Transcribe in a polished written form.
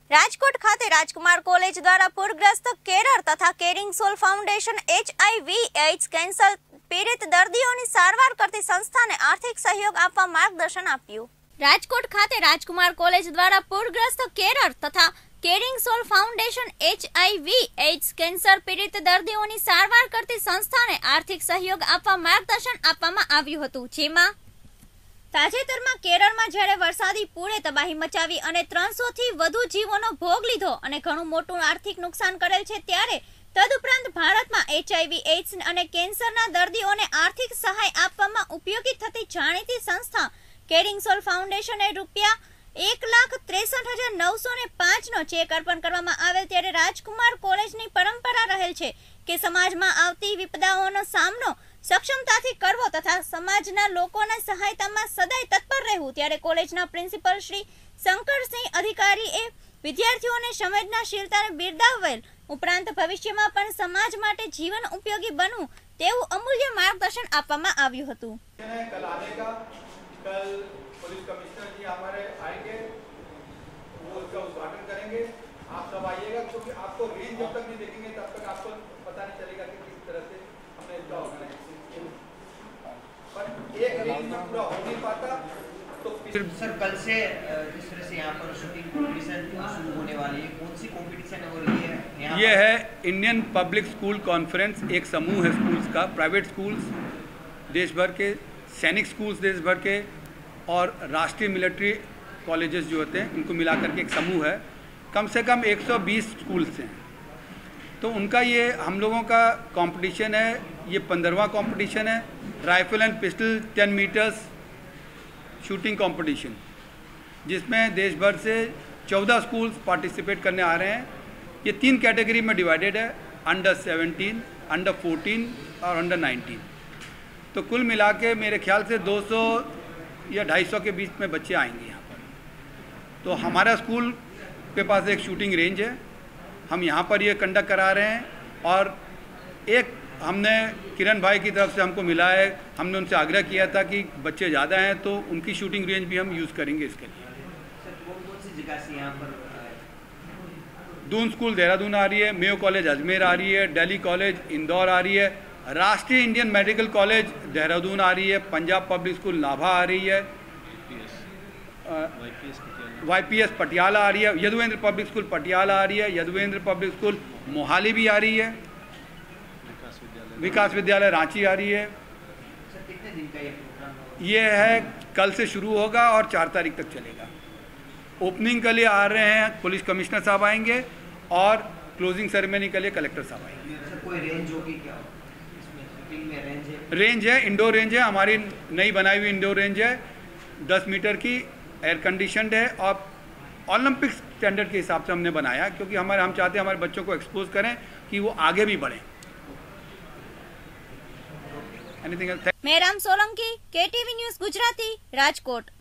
રાજકોટ ખાતે રાજકુમાર કોલેજ દ્વારા પૂરગ્રસ્ત કેરળ તથા કેરિંગ સોલ ફાઉન્ડેશન HIV/AIDS કેન્સર પીડિત દર્દીઓની સારવાર કરતી સંસ્થાને આર્થિક સહયોગ આપવા માર્ગદર્શન આપ્યું। રાજકોટ ખાતે રાજકુમાર કોલેજ દ્વારા પૂરગ્રસ્ત કેરળ તથા કેરિંગ સોલ ફાઉન્ડેશન HIV/AIDS કેન્સર પીડિત દર્દીઓની સારવાર કરતી સંસ્થાને આર્થિક સહયોગ આપવા માર્ગદર્શન આપવામાં આવ્યું હતું, જેમાં તાજેતરમાં કેરળમાં જ્યારે વરસાદી પૂરે તબાહી મચાવી અને 300 થી વધુ જીવોનો ભોગ લીધો અને ઘણું મોટું આર્થિક નુકસાન કરેલ છે, ત્યારે તદુપરાંત ભારતમાં HIV/AIDS અને કેન્સરના દર્દીઓને આર્થિક સહાય આપવામાં ઉપયોગી થતી જાણીતી સંસ્થા કેરિંગ સોલ ફાઉન્ડેશને ₹1,63,905 નો ચેક અર્પણ કરવામાં આવેલ। ત્યારે રાજકુમાર કોલેજની પરંપરા રહેલ છે કે સમાજમાં આવતી વિપદાઓનો સામનો સક્ષમતાથી કરવો તથા સમાજના લોકોના સહાયતામાં સદાય તત્પર રહેવું। ત્યારે કોલેજના પ્રિન્સિપલ શ્રી શંકરસિંહ અધિકારીએ વિદ્યાર્થીઓને સંવેદનાશીલતાને બિરદાવેલ ઉપરાંત ભવિષ્યમાં પણ સમાજ માટે જીવન ઉપયોગી બનવું તેવું અમૂલ્ય માર્ગદર્શન આપવામાં આવ્યું હતું। कल पुलिस कमिश्नर जी हमारे आएंगे, वो उसका उद्घाटन करेंगे। आप सब आइएगा, क्योंकि आपको रेंज जब तक नहीं देखेंगे तब तक आपको पता नहीं चलेगा कि किस तरह से हमने इसका ऑर्गेनाइजेशन किया। पर एक रेंज में पूरा हो नहीं पाता तो सर कल से जिस तरह से यहाँ पर शूटिंग कॉम्पिटिशन शुरू होने वाली है, कौन सी कॉम्पिटिशन है और ये है इंडियन पब्लिक स्कूल कॉन्फ्रेंस। एक समूह है स्कूल्स का, प्राइवेट स्कूल्स देश भर के, सैनिक स्कूल्स देश भर के और राष्ट्रीय मिलिट्री कॉलेजेस जो होते हैं इनको मिला करके एक समूह है। कम से कम 120 स्कूल्स हैं, तो उनका ये हम लोगों का कंपटीशन है। ये 15वां कंपटीशन है, rifle and pistol 10 metres shooting competition, जिसमें देश भर से 14 स्कूल्स पार्टिसिपेट करने आ रहे हैं। ये 3 कैटेगरी में डिवाइडेड है, अंडर 17, अंडर 14 और अंडर 19। तो कुल मिला के मेरे ख्याल से 200 या 250 के बीच में बच्चे आएंगे यहाँ पर। तो हमारा स्कूल के पास एक शूटिंग रेंज है, हम यहाँ पर ये कंडक्ट करा रहे हैं। और एक हमने किरण भाई की तरफ से हमको मिला है, हमने उनसे आग्रह किया था कि बच्चे ज़्यादा हैं तो उनकी शूटिंग रेंज भी हम यूज़ करेंगे इसके लिए। कौन सी जगह से यहाँ पर? दून स्कूल देहरादून आ रही है, मेयो कॉलेज अजमेर आ रही है, दिल्ली कॉलेज इंदौर आ रही है, Rashtriya Indian medical college Dehradun आ रही है, पंजाब पब्लिक स्कूल नाभा आ रही है, YPS पटियाला आ रही है, यदुवेंद्र पब्लिक स्कूल पटियाला आ रही है, यदुवेंद्र पब्लिक स्कूल मोहाली भी आ रही है, विकास विद्यालय रांची आ रही है। कितने दिन का ये प्रोग्राम? ये है कल से शुरू होगा और 4 तारीख तक चलेगा। ओपनिंग के लिए आ रहे हैं पुलिस कमिश्नर साहब आएंगे और क्लोजिंग सेरेमनी के लिए कलेक्टर साहब आएंगे। कोई रेंज होगी क्या? रेंज है, इंडोर रेंज है, हमारी नई बनाई हुई इंडोर रेंज है, 10 मीटर की, एयर कंडीशनड है और ओलंपिक स्टैंडर्ड के हिसाब से हमने बनाया, क्योंकि हम चाहते हैं हमारे बच्चों को एक्सपोज करें कि वो आगे भी बढ़ें। Meram Solanki, KTV news Gujarati, Rajkot.